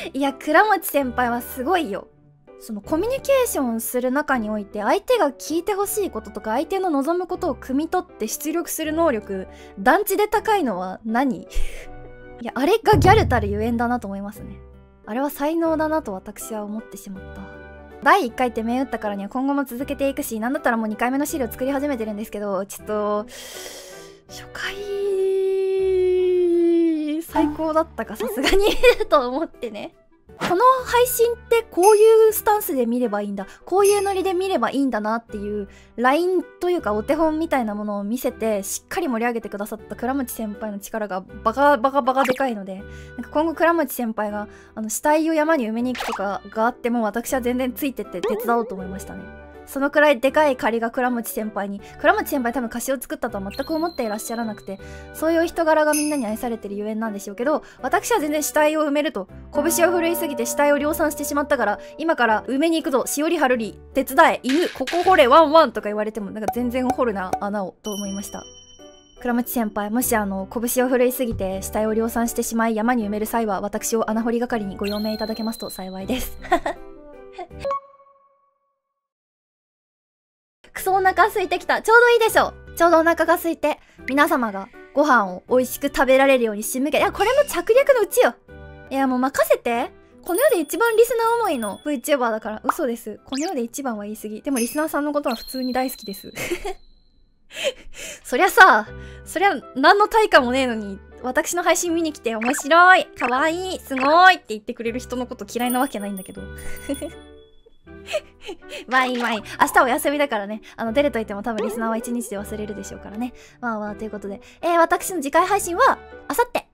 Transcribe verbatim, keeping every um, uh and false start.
いや、倉持先輩はすごいよ。そのコミュニケーションする中において、相手が聞いてほしいこととか相手の望むことを汲み取って出力する能力、団地で高いのは何いや、あれがギャルたるゆえんだなと思いますね。あれは才能だなと私は思ってしまった。だいいっかいって銘打ったからには今後も続けていくし、なんだったらもうにかいめの資料作り始めてるんですけど、ちょっと初回最高だったかさすがにと思ってね。この配信ってこういうスタンスで見ればいいんだ、こういうノリで見ればいいんだなっていうラインというかお手本みたいなものを見せてしっかり盛り上げてくださった倉持先輩の力がバカバカバカでかいので、なんか今後倉持先輩があの死体を山に埋めに行くとかがあっても私は全然ついてって手伝おうと思いましたね。そのくらいでかい借りが倉持先輩に、倉持先輩多分歌詞を作ったとは全く思っていらっしゃらなくて、そういう人柄がみんなに愛されてるゆえんなんでしょうけど、私は全然死体を埋めると拳を振るいすぎて死体を量産してしまったから、今から埋めに行くぞ、しおりはるり手伝え、犬ここ掘れワンワンとか言われてもなんか全然掘るな穴をと思いました。倉持先輩、もしあの拳を振るいすぎて死体を量産してしまい山に埋める際は、私を穴掘り係にご用命いただけますと幸いですくそお腹空いてきた。ちょうどいいでしょ。ちょうどお腹が空いて皆様がご飯を美味しく食べられるように仕向け、いやこれも策略のうちよ。いやもう任せて。この世で一番リスナー思いの VTuber だから。嘘です。この世で一番は言い過ぎ。でもリスナーさんのことは普通に大好きですそりゃさ、そりゃ何の対価もねえのに私の配信見に来て面白い、かわいい、すごいって言ってくれる人のこと嫌いなわけないんだけどまあいいまあいい。明日お休みだからね。あの、出ると言っても多分リスナーはいちにちで忘れるでしょうからね。まあまあ、ということで。えー、私の次回配信は、あさって